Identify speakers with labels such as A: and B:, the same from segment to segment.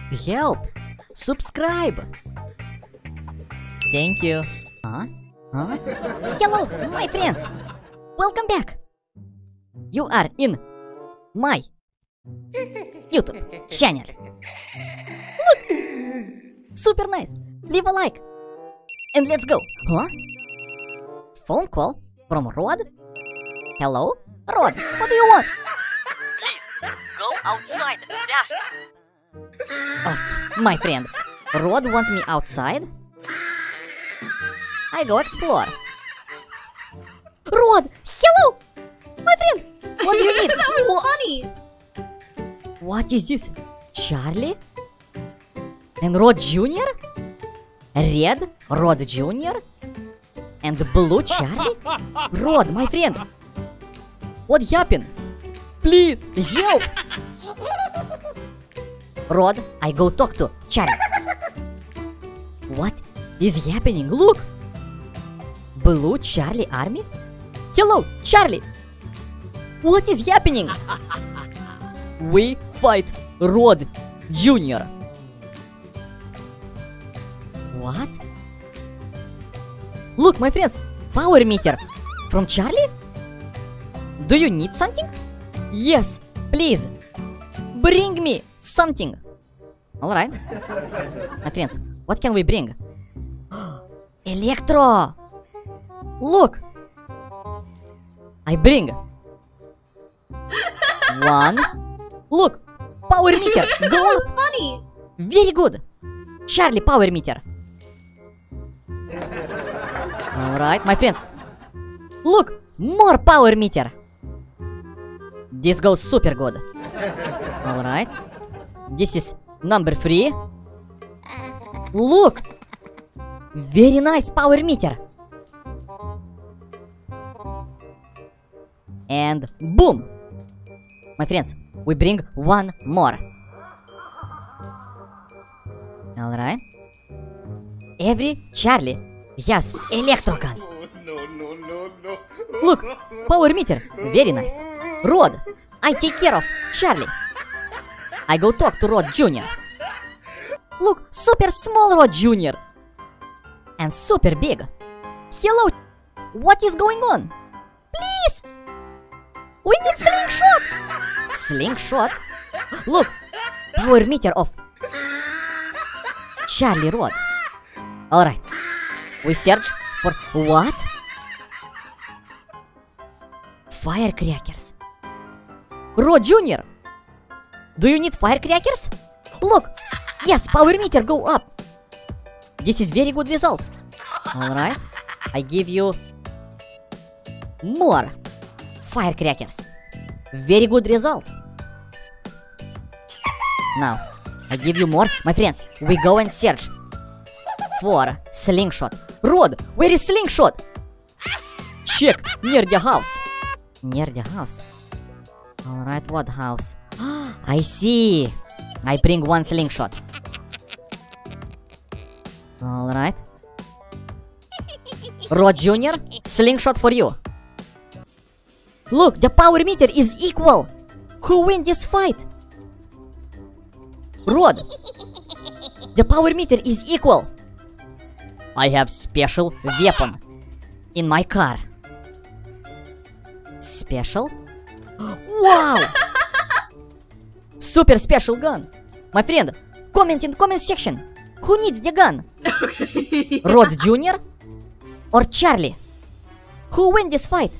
A: Help! Subscribe! Thank you. Huh? Hello, my friends! Welcome back! You are in my YouTube channel. Look! Super nice! Leave a like! And let's go! Huh? Phone call from Rod? Hello? Rod, what do you want? Please, go outside fast! Okay, my friend. Rod want me outside? I go explore. Rod! Hello! My friend! What do you need?
B: That was funny!
A: What is this? Charlie? And Rod Jr.? Red Rod Jr.? And Blue Charlie? Rod, my friend! What happened? Please, help! Rod, I go talk to Charlie. What is happening? Look! Blue Charlie army? Hello, Charlie! What is happening? We fight Rod Jr. What? Look, my friends, power meter from Charlie? Do you need something? Yes, please. Bring me something. Alright. My friends, what can we bring? Electro! Look! I bring one. Look! Power meter! Go
B: That
A: up!
B: was funny!
A: Very good! Charlie, power meter! Alright, my friends. Look! More power meter! This goes super good. Alright. This is number 3. Look! Very nice power meter! And boom! My friends, we bring one more. Alright. Every Charlie has electro gun.
C: No.
A: Look, power meter, very nice. Rod, I take care of Charlie. I go talk to Rod Jr. Look, super small Rod Jr. And super big. Hello, what is going on? Please! We need slingshot! Slingshot? Look, power meter of Charlie Rod. Alright, we search for what? Firecrackers. Rod Jr. Do you need firecrackers? Look, yes, power meter go up. This is very good result. Alright, I give you more firecrackers. Very good result. Now, I give you more. My friends, we go and search for slingshot. Rod, where is slingshot? Check near the house. Near the house. Alright, what house? I see. I bring one slingshot. Alright. Rod Jr., slingshot for you. Look, the power meter is equal. Who win this fight? Rod. The power meter is equal. I have special weapon in my car. Special? Wow! Super special gun. My friend, comment in comment section. Who needs the gun? Rod Jr. or Charlie? Who win this fight?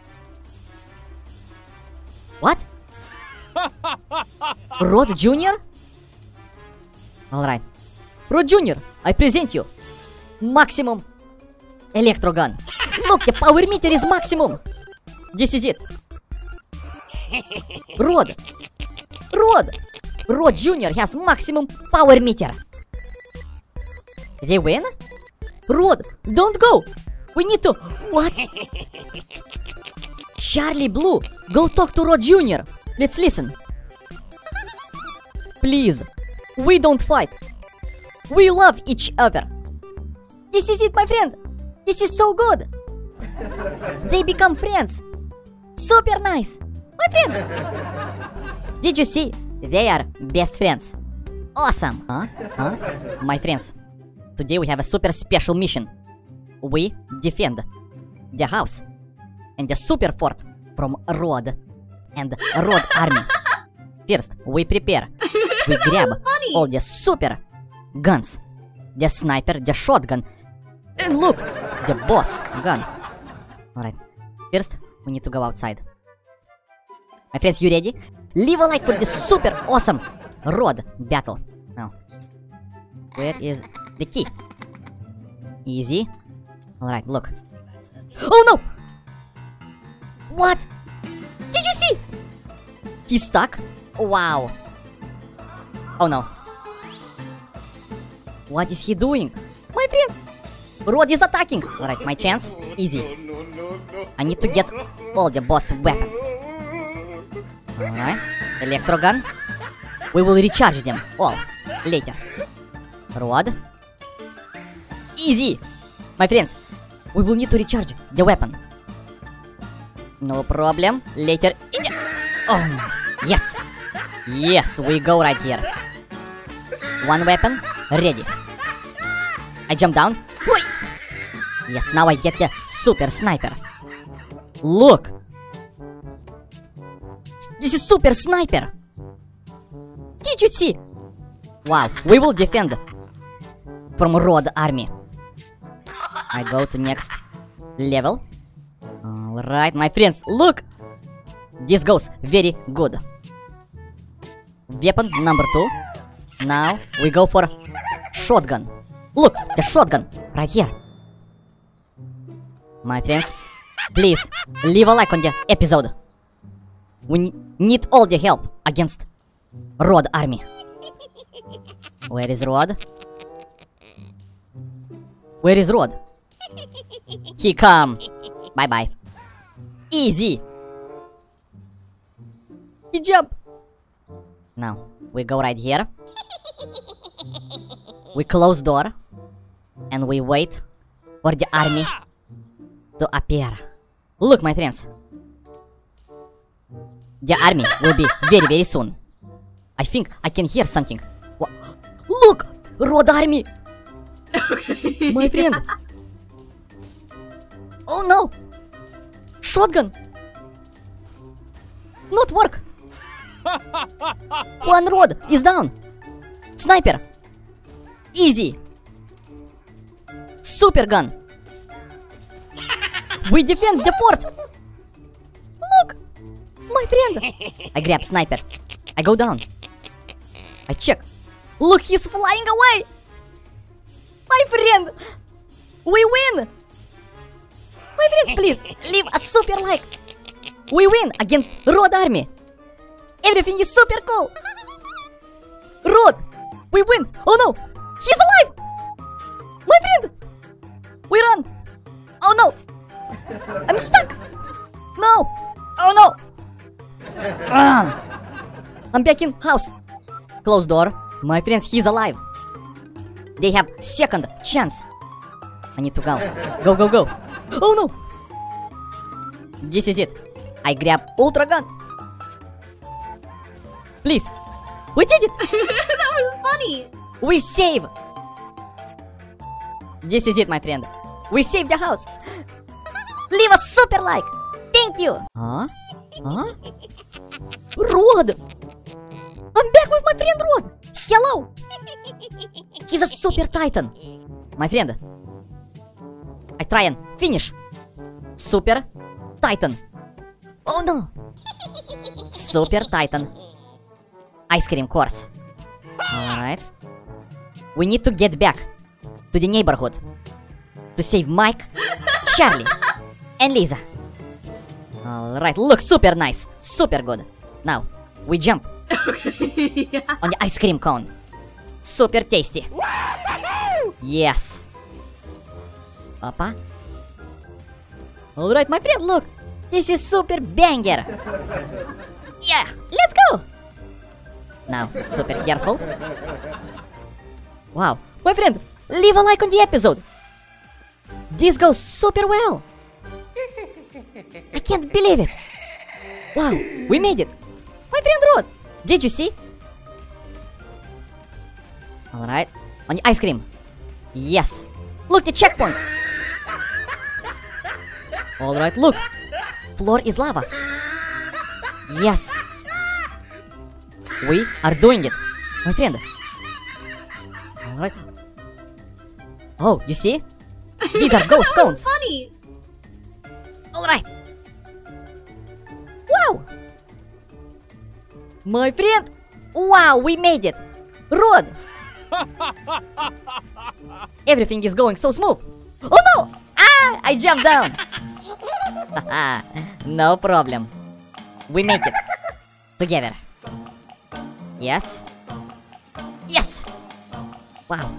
A: What? Rod Jr.? Alright. Rod Jr., I present you maximum electro gun. Look, the power meter is maximum. This is it. Rod Jr. has maximum power meter. They win? Rod, don't go. We need to... What? Charlie Blue, go talk to Rod Jr. Let's listen. Please, we don't fight. We love each other. This is it, my friend. This is so good. They become friends. Super nice. My friend. Did you see? They are best friends. awesome. My friends, today we have a super special mission. We defend the house and the super fort from Rod and Rod army. First, we prepare. We grab all the super guns. The sniper, the shotgun, and look, the boss gun. Alright, first we need to go outside. My friends, you ready? Leave a like for this super awesome Rod battle. Now, where is the key? Easy. Alright, look. Oh no! What? Did you see? He's stuck? Wow. Oh no. What is he doing? My friends! Rod is attacking! Alright, my chance. Easy. I need to get all the boss weapon. Alright. Electro gun. We will recharge them all later. Rod. Easy! My friends, we will need to recharge the weapon. No problem. Later. Oh, yes! Yes, we go right here. One weapon, ready. I jump down. Whee! Yes, now I get the super sniper. Look! This is super sniper! Did you see? Wow, we will defend from Rod army. I go to next level. Alright, my friends, look! This goes very good. Weapon number 2. Now we go for shotgun. Look, the shotgun right here. My friends, please leave a like on the episode. We need all the help against Rod army. Where is Rod? Where is Rod? He come. Bye bye. Easy. He jump. Now we go right here. We close door and we wait for the army to appear. Look, my friends. The army will be very soon. I think I can hear something. Look! Rod army! My friend! Oh no! Shotgun! Not work! One Rod is down! Sniper! Easy! Super gun! We defend the fort! Look! My friend! I grab sniper. I go down. I check. Look, he's flying away! My friend! We win! My friends, please, leave a super like! We win against Rod army! Everything is super cool! Rod! We win! Oh no! He's alive! My friend! We run! Oh no! I'm stuck! No! Oh no! I'm back in house! Close door. My friends, he's alive! They have second chance! I need to go. Go, go, go! Oh no! This is it. I grab ultra gun. Please. We did it!
B: That was funny!
A: We save! This is it, my friend. We saved the house! Leave a super like! Thank you! Huh? Huh? Rod! I'm back with my friend Rod! Hello! He's a super titan! My friend, I try and finish! Super titan! Oh no! Super titan! Ice cream course! Alright. We need to get back to the neighborhood to save Mike, Charlie, and Lisa. Alright, look, super nice, super good. Now, we jump on the ice cream cone. Super tasty. Yes. Papa. Alright, my friend, look. This is super banger. Yeah, let's go. Now, super careful. Wow, my friend, leave a like on the episode. This goes super well. I can't believe it. Wow, we made it. My friend Rod, did you see? Alright. On the ice cream. Yes. Look, the checkpoint. Alright, look. Floor is lava. Yes. We are doing it, my friend. Alright. Oh, you see? These are ghost
B: That was
A: cones.
B: funny.
A: Alright. Wow. My friend. Wow, we made it. Rod. Everything is going so smooth. Oh no! Ah! I jumped down. No problem. We make it. Together. Yes. Yes! Wow.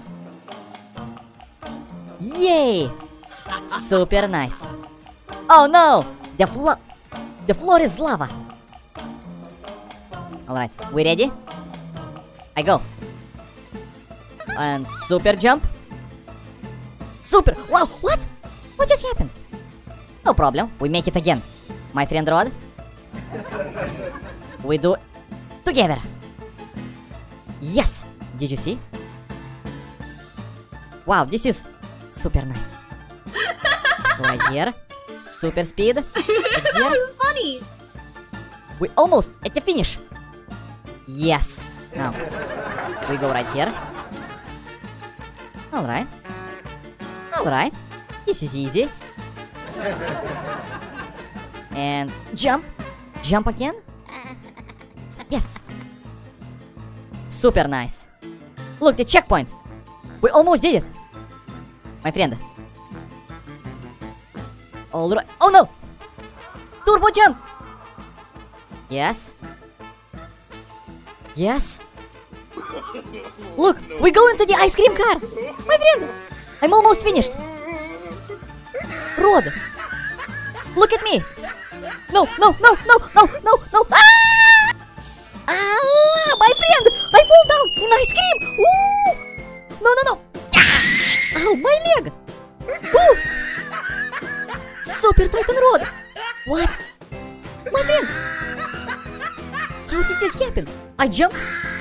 A: Yay! Super nice. Oh no! The floor is lava. Alright, we ready? I go. And super jump. Super! Wow, what? What just happened? No problem, we make it again. My friend Rod. We do together. Yes! Did you see? Wow, this is super nice. Right here. Super speed. Right
B: That
A: here.
B: was funny.
A: We almost at the finish. Yes. Now we go right here. Alright. Alright. This is easy. And jump. Jump again. Yes. Super nice. Look, the checkpoint. We almost did it. My friend. Alright. Oh no! Turbo jump! Yes. Yes. Look, we go into the ice cream car. My friend. I'm almost finished. Rod. Look at me. No, no, no, no, no, no, no. Ah! Ah, my friend. I fall down in ice cream. Woo! No, no, no. Ah! Ow, my leg. Woo! Super Titan Rod. What? My friend. How did this happen? I jumped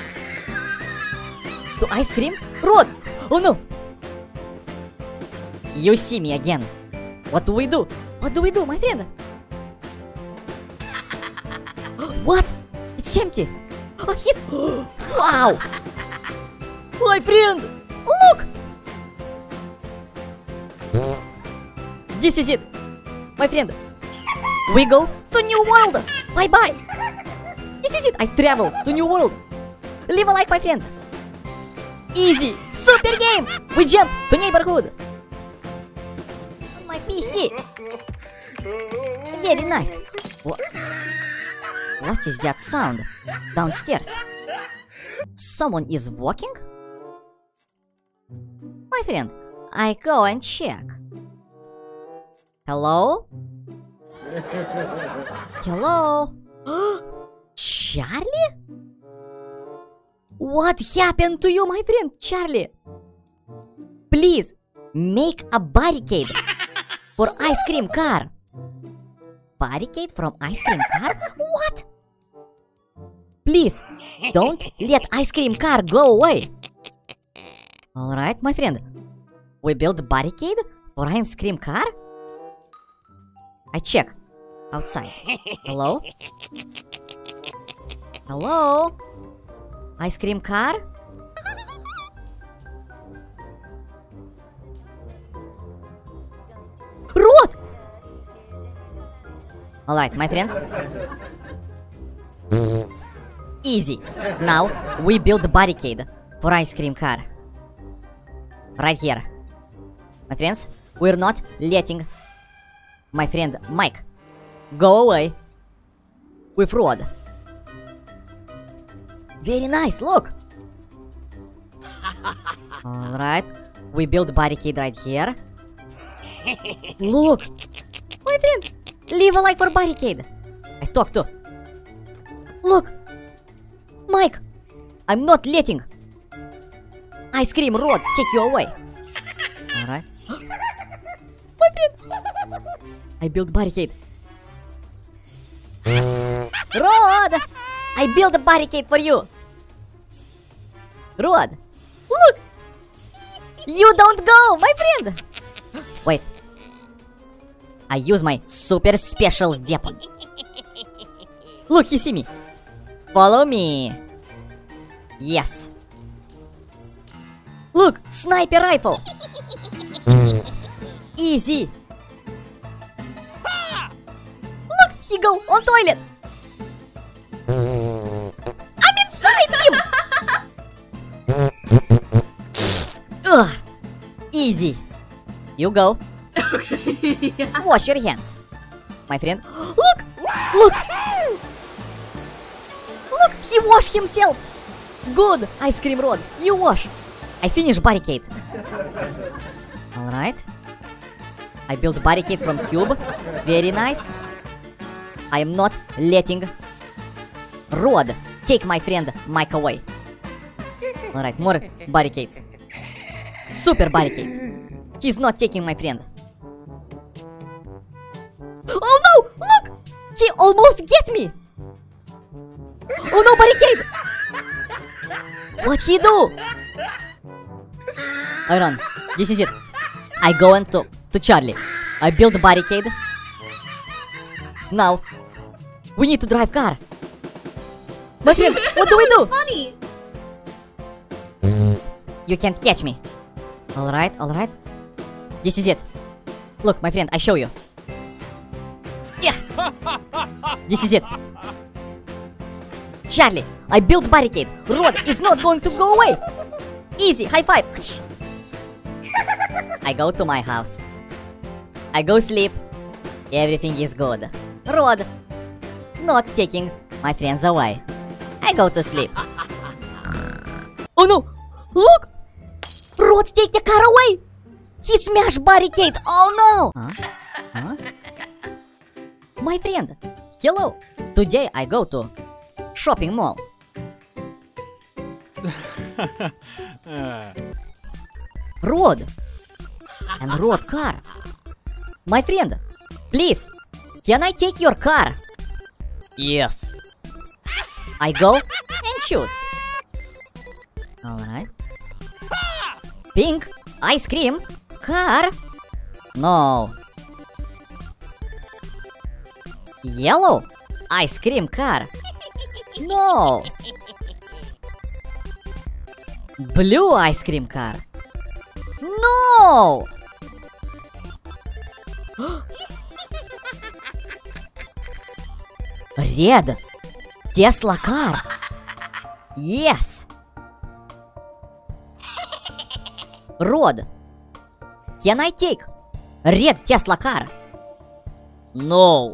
A: to ice cream? Rod! Oh no! You see me again. What do we do? What do we do, my friend? What? It's empty. Oh, he's... Wow! My friend! Look! This is it. My friend. We go to New World. Bye-bye. This is it. I travel to New World. Leave a like, my friend. Easy. Super game. We jump to neighborhood. On my PC. Very nice. What is that sound downstairs? Someone is walking? My friend, I go and check. Hello? Hello? Charlie? What happened to you, my friend, Charlie? Please, make a barricade for ice cream car. Barricade from ice cream car? What? Please, don't let ice cream car go away. Alright, my friend. We build a barricade for ice cream car? I check. Outside. Hello? Hello? Ice cream car? Rod! Alright, my friends. Easy. Now, we build a barricade for ice cream car. Right here. My friends, we're not letting my friend Mike go away with Rod. Very nice, look! Alright, we build barricade right here. Look! My friend, leave a like for barricade. I talk to. Look! Mike, I'm not letting ice cream Rod take you away. Alright. My friend! I build barricade. Rod! I build a barricade for you. Rod, Look! You don't go, my friend! Wait. I use my super special weapon. Look, he see me. Follow me. Yes. Look, sniper rifle. Easy. Look, he go on toilet. I'm inside him. Ugh. Easy. You go.
B: Yeah.
A: Wash your hands, my friend. Look! Look! Look! He washed himself! Good! Ice cream rod, you wash! I finish barricade. Alright. I built barricade from cube. Very nice. I am not letting Rod take my friend Mike away. Alright, more barricades. Super barricades. He's not taking my friend. Oh no! Look! He almost get me! Oh no, barricade! What he do? I run. This is it. I go into Charlie. I build a barricade. Now, we need to drive car. My friend, what do we do?
B: Funny.
A: You can't catch me. Alright, alright. This is it. Look, my friend, I show you. Yeah. This is it. Charlie, I built barricade. Rod is not going to go away. Easy, high five. I go to my house. I go sleep. Everything is good. Rod not taking my friends away. I go to sleep. Oh no! Look! Rod take the car away! He smashed barricade! Oh no! Huh? Huh? My friend, hello! Today I go to shopping mall. Rod! And Rod car. My friend, please, can I take your car? Yes. I go and choose. Alright. Pink ice cream car. No. Yellow ice cream car. No. Blue ice cream car. No. Red Tesla car. Yes. Rod, can I take red Tesla car? No.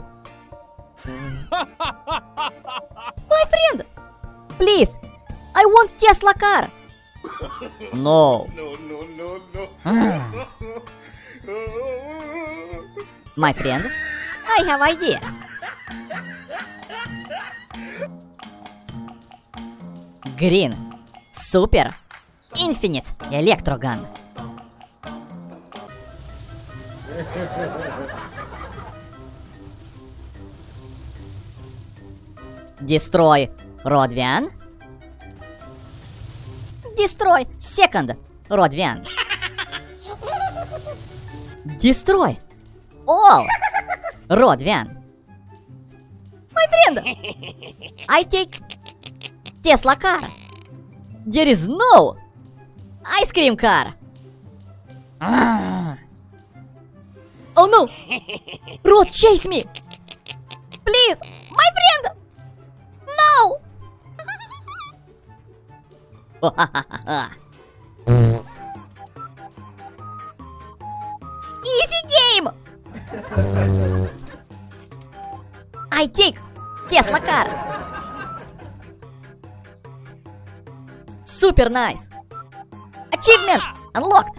A: My friend, please, I want Tesla car. No.
C: No, no, no, no.
A: My friend, I have idea. Green Super Infinite Electrogun. Destroy Rodvian. Destroy second Rodvian. Destroy all Rodvian. My friend, I take Tesla car. There is no ice cream car. Oh no! Rod, chase me! Please, my friend! No! Easy game! I take Tesla car. Super nice. Achievement unlocked.